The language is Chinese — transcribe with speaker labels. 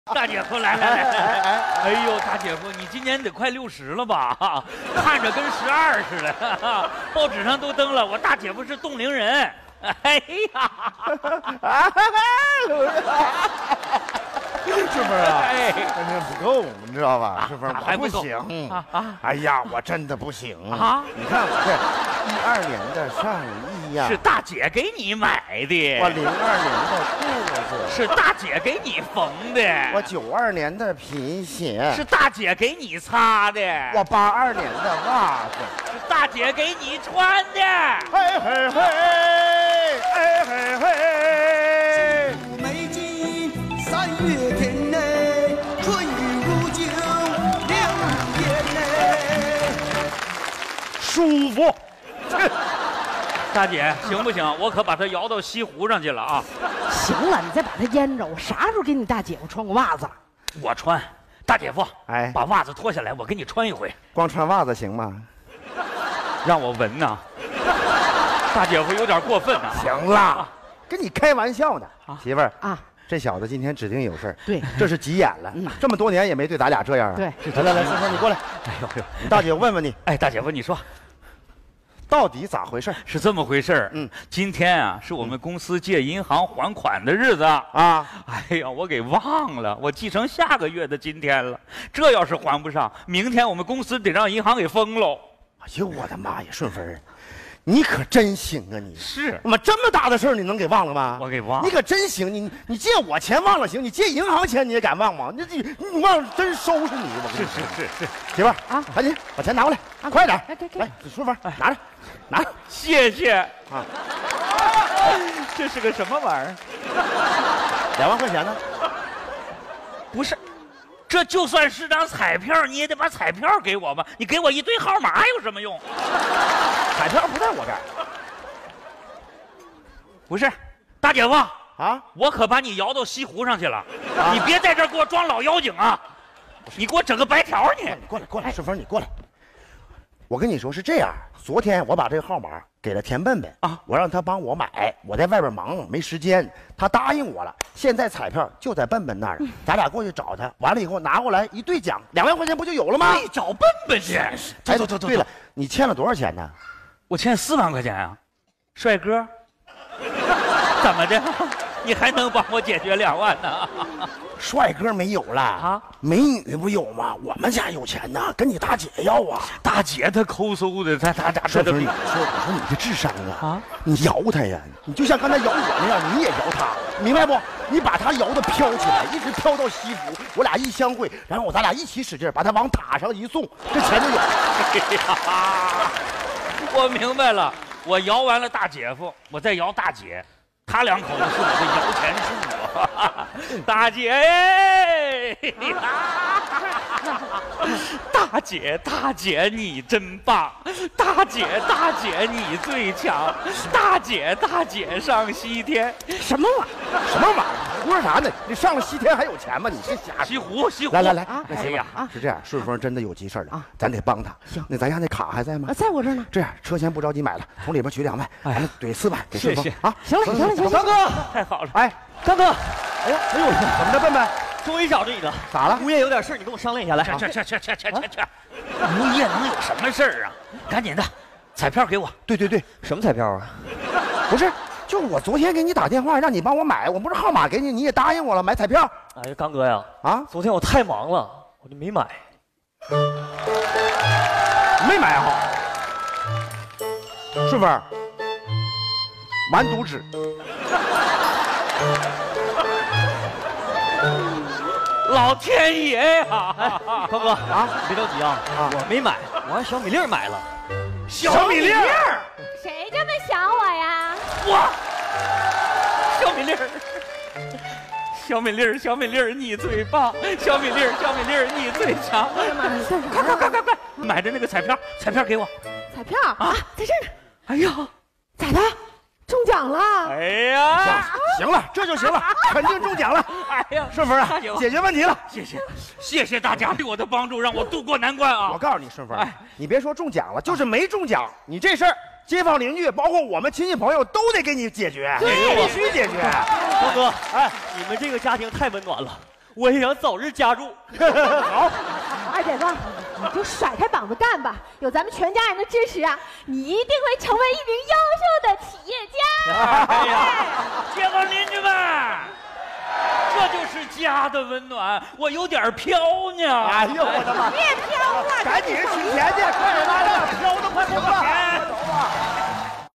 Speaker 1: 大姐夫，来，哎呦，大姐夫，你今年得快60了吧？看着跟12似的，报纸上都登了，我大姐夫是冻龄人。哎呀，
Speaker 2: 是不是啊？
Speaker 1: 哎，
Speaker 2: 但是不够，你知道吧？是不是？
Speaker 1: 还
Speaker 2: 不行
Speaker 1: 啊！
Speaker 2: 哎呀，我真的不行
Speaker 1: 啊！
Speaker 2: 你看我这12年的上衣呀，
Speaker 1: 是大姐给你买的。
Speaker 2: 我02年的裤子，
Speaker 1: 是大姐给你缝的。
Speaker 2: 我92年的皮鞋，
Speaker 1: 是大姐给你擦的。
Speaker 2: 我82年的袜子，
Speaker 1: 是大姐给你穿的。
Speaker 2: 嘿嘿嘿，哎嘿嘿。
Speaker 3: 美景3月天内，春雨如酒6月内。
Speaker 2: 舒服。
Speaker 1: 大姐，行不行？我可把它摇到西湖上去了啊！
Speaker 4: 行了，你再把它腌着。我啥时候给你大姐夫穿过袜子？
Speaker 1: 我穿，大姐夫，
Speaker 2: 哎，
Speaker 1: 把袜子脱下来，我给你穿一回。
Speaker 2: 光穿袜子行吗？
Speaker 1: 让我闻呐！大姐夫有点过分呐！
Speaker 2: 行了，跟你开玩笑呢，媳妇儿
Speaker 4: 啊。
Speaker 2: 这小子今天指定有事儿，
Speaker 4: 对，
Speaker 2: 这是急眼了。这么多年也没对咱俩这样啊。
Speaker 4: 对，
Speaker 2: 来，顺风你过来。
Speaker 1: 哎呦，
Speaker 2: 大姐，我问问你，
Speaker 1: 哎，大姐夫，你说
Speaker 2: 到底咋回事？
Speaker 1: 是这么回事儿。今天啊，是我们公司借银行还款的日子啊。哎呀，我给忘了，我记成下个月的今天了。这要是还不上，明天我们公司得让银行给封喽。
Speaker 2: 哎呦，我的妈呀，顺风，你可真行啊！你
Speaker 1: 是
Speaker 2: 我这么大的事儿，你能给忘了吗？
Speaker 1: 我给忘了。
Speaker 2: 你可真行，你借我钱忘了行，你借银行钱你也敢忘吗？你忘了真收拾你！我跟你说，
Speaker 1: 是，
Speaker 2: 媳妇儿啊，赶紧把钱拿过来，快点！来，顺风拿着，拿着，
Speaker 1: 谢谢
Speaker 2: 啊！
Speaker 1: 这是个什么玩意儿
Speaker 2: ？2万块钱呢？
Speaker 1: 不是。这就算是张彩票，你也得把彩票给我吧？你给我一堆号码有什么用？
Speaker 2: 彩票不在我这儿。
Speaker 1: 不是，大姐夫
Speaker 2: 啊，
Speaker 1: 我可把你摇到西湖上去了，你别在这儿给我装老妖精啊！你给我整个白条你
Speaker 2: 过来，顺风你过来。我跟你说是这样，昨天我把这个号码给了田笨笨啊，我让他帮我买，我在外边忙没时间，他答应我了。现在彩票就在笨笨那儿，咱俩过去找他，完了以后拿过来一兑奖，2万块钱不就有了吗？
Speaker 1: 你找笨笨去。走。
Speaker 2: 对了，你欠了多少钱呢？
Speaker 1: 我欠4万块钱啊，帅哥。怎么的？你还能帮我解决2万呢？
Speaker 2: 帅哥没有了啊，美女不有吗？我们家有钱呐，跟你大姐要啊。
Speaker 1: 大姐她抠搜的，她
Speaker 2: 说你的智商啊，你摇她呀，你就像刚才摇我那样，你也摇她，明白不？你把她摇的飘起来，一直飘到西湖，我俩一相会，然后咱俩一起使劲把她往塔上一送，这钱就有。
Speaker 1: 我明白了，我摇完了大姐夫，我再摇大姐。他2口子是我的摇钱树，大姐，大姐你真棒，大姐你最强，大姐上西天，
Speaker 2: 什么玩意儿？说啥呢？你上了西天还有钱吗？你这瞎
Speaker 1: 西湖。
Speaker 2: 来，那行呀，是这样，顺风真的有急事了啊，咱得帮他。行，那咱家那卡还在吗？
Speaker 4: 在我这儿呢。
Speaker 2: 这样，车钱不着急买了，从里边取2万，完了怼4万给顺风啊。
Speaker 4: 行了，
Speaker 1: 刚哥，太好了。
Speaker 2: 哎，
Speaker 5: 刚哥，
Speaker 2: 哎呦，怎么的，笨笨？
Speaker 5: 终于找着你了。
Speaker 2: 咋了？
Speaker 5: 物业有点事，你跟我商量一下来。
Speaker 1: 去！物业能有什么事儿啊？赶紧的，彩票给我。
Speaker 2: 对，
Speaker 5: 什么彩票啊？
Speaker 2: 不是，就我昨天给你打电话让你帮我买，我不是号码给你，你也答应我了买彩票。
Speaker 5: 哎呀，刚哥呀，
Speaker 2: 啊，
Speaker 5: 昨天我太忙了，我就没买。
Speaker 2: 没买啊？顺风，完犊子。
Speaker 1: 老天爷呀！
Speaker 5: 刚哥啊，别着急啊，我没买，我让小米粒买了。
Speaker 1: 小米粒儿，
Speaker 6: 谁这么想我呀？
Speaker 1: 我，小米粒儿，你最棒！小米粒儿，你最强！
Speaker 4: 哎呀妈呀！
Speaker 1: 快！买的那个彩票给我。
Speaker 4: 彩票啊，在这儿呢。
Speaker 1: 哎呀，
Speaker 4: 咋的？中奖了！
Speaker 1: 哎呀，
Speaker 2: 行了，这就行了，肯定中奖了。
Speaker 1: 哎呀，
Speaker 2: 顺风啊，解决问题了。
Speaker 1: 谢谢大家对我的帮助，让我渡过难关啊！
Speaker 2: 我告诉你，顺风，你别说中奖了，就是没中奖，你这事儿街坊邻居，包括我们亲戚朋友都得给你解决，必须解决。
Speaker 5: 高哥，哎，你们这个家庭太温暖了。 我也想早日加入。
Speaker 2: 好，
Speaker 4: 二姐夫，你就甩开膀子干吧！有咱们全家人的支持啊，你一定会成为一名优秀的企业家。
Speaker 1: 哎呀，街坊邻居们，这就是家的温暖。我有点飘呢。
Speaker 2: 哎呦我的妈！
Speaker 4: 别飘了，
Speaker 2: 赶紧取钱去，快点拉着，飘的快走吧。